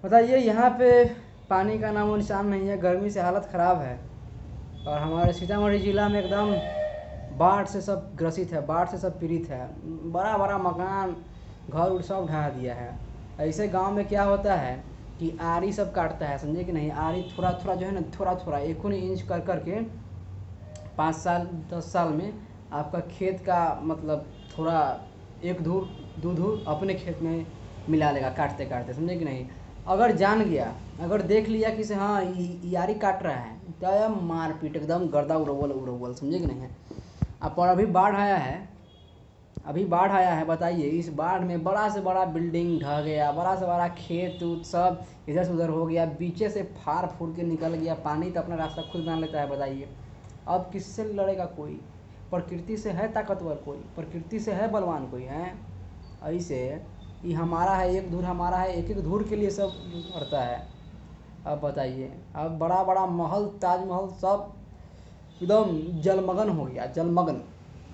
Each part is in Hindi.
बताइए, यहाँ पे पानी का नामो निशान नहीं है, गर्मी से हालत ख़राब है। और हमारे सीतामढ़ी ज़िला में एकदम बाढ़ से सब ग्रसित है, बाढ़ से सब पीड़ित है। बड़ा बड़ा मकान, घर उर सब ढहा दिया है। ऐसे गांव में क्या होता है कि आरी सब काटता है, समझे कि नहीं। आरी थोड़ा थोड़ा जो है ना, थोड़ा थोड़ा 1 इंच कर करके 5 साल 10 साल में आपका खेत का मतलब थोड़ा एक धूर 2 धूर अपने खेत में मिला लेगा, काटते काटते, समझे कि नहीं। अगर जान गया, अगर देख लिया कि से हाँ यारी काट रहा है, तो मारपीट एकदम गर्दा उड़वल उड़वल, समझे कि नहीं है। अब पर अभी बाढ़ आया है, अभी बाढ़ आया है। बताइए, इस बाढ़ में बड़ा से बड़ा बिल्डिंग ढह गया, बड़ा से बड़ा खेत उत सब इधर से उधर हो गया, बीचे से फाड़ फूड़ के निकल गया। पानी तो अपना रास्ता खुद बना लेता है। बताइए, अब किससे लड़ेगा कोई। प्रकृति से है ताकतवर कोई, प्रकृति से है बलवान कोई है। ऐसे ये हमारा है, एक धूर हमारा है, एक एक धूर के लिए सब करता है। अब बताइए, अब बड़ा बड़ा महल, ताजमहल सब एकदम जलमग्न हो गया, जलमग्न,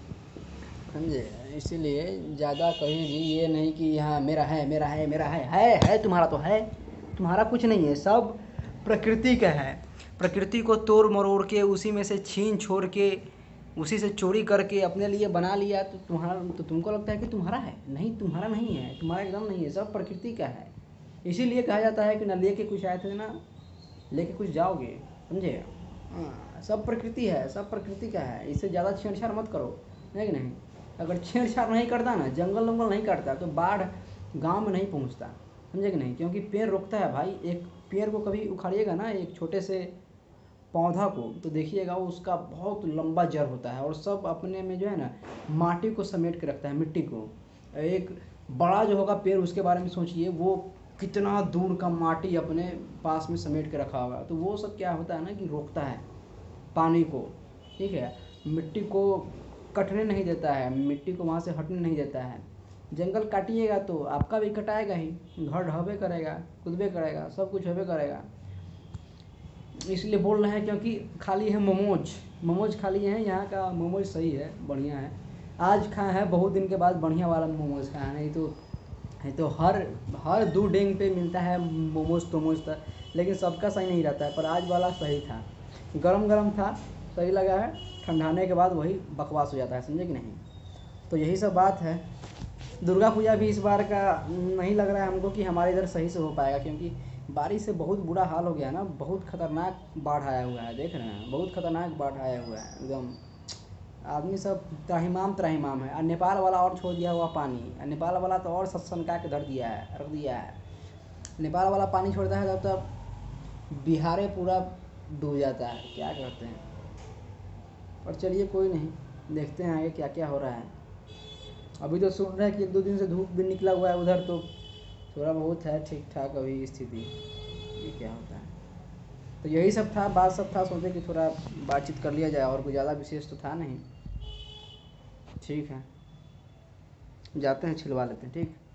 समझे। इसीलिए ज़्यादा कहीं भी ये नहीं कि हाँ मेरा है मेरा है मेरा है तुम्हारा तो है, तुम्हारा कुछ नहीं है, सब प्रकृति का है। प्रकृति को तोड़ मरोड़ के उसी में से छीन छोड़ के उसी से चोरी करके अपने लिए बना लिया, तो तुम्हारा, तो तुमको लगता है कि तुम्हारा है। नहीं, तुम्हारा नहीं है, तुम्हारा एकदम नहीं है, सब प्रकृति का है। इसीलिए कहा जाता है कि ना लेके कुछ आए थे ना लेके कुछ जाओगे, समझे। हाँ, सब प्रकृति है, सब प्रकृति का है। इससे ज़्यादा छेड़छाड़ मत करो, है कि नहीं। अगर छेड़छाड़ नहीं करता ना, जंगल वंगल नहीं काटता, तो बाढ़ गांव में नहीं पहुंचता, समझे कि नहीं। क्योंकि पेड़ रोकता है भाई। एक पेड़ को कभी उखाड़िएगा ना, एक छोटे से पौधा को, तो देखिएगा उसका बहुत लंबा जड़ होता है और सब अपने में जो है ना माटी को समेट के रखता है, मिट्टी को। एक बड़ा जो होगा पेड़, उसके बारे में सोचिए, वो कितना दूर का माटी अपने पास में समेट के रखा होगा। तो वो सब क्या होता है ना कि रोकता है पानी को, ठीक है। मिट्टी को कटने नहीं देता है, मिट्टी को वहाँ से हटने नहीं देता है। जंगल काटिएगा तो आपका भी कटाएगा ही, घर ढहबे करेगा, कूदबे करेगा, सब कुछ होबे करेगा। इसलिए बोल रहे हैं, क्योंकि खाली है मोमोज, मोमोज खाली है। यहाँ का मोमोज सही है, बढ़िया है। आज खाए हैं बहुत दिन के बाद बढ़िया वाला मोमोज खाया है। नहीं तो हर हर दो डेंग पे मिलता है मोमोज तोमोज तक, लेकिन सबका सही नहीं रहता है। पर आज वाला सही था, गरम गरम था, सही लगा है। ठंडाने के बाद वही बकवास हो जाता है, समझे कि नहीं। तो यही सब बात है। दुर्गा पूजा भी इस बार का नहीं लग रहा है हमको कि हमारे इधर सही से हो पाएगा, क्योंकि बारिश से बहुत बुरा हाल हो गया ना। बहुत खतरनाक बाढ़ आया हुआ है, देख रहे हैं, बहुत खतरनाक बाढ़ आया हुआ है एकदम। आदमी सब त्राहिमाम त्राहिमाम है। और नेपाल वाला और छोड़ दिया हुआ पानी, और नेपाल वाला तो और सनका के धर दिया है, रख दिया है। नेपाल वाला पानी छोड़ता है तब बिहारे पूरा डूब जाता है, क्या करते हैं। पर चलिए कोई नहीं, देखते हैं आगे क्या क्या हो रहा है। अभी तो सुन रहे हैं कि 1-2 दिन से धूप भी निकला हुआ है उधर, तो थोड़ा बहुत है ठीक ठाक अभी स्थिति। ये क्या होता है। तो यही सब था, बात सब था, सोचे कि थोड़ा बातचीत कर लिया जाए, और कोई ज़्यादा विशेष तो था नहीं। ठीक है, जाते हैं, छिलवा लेते हैं, ठीक।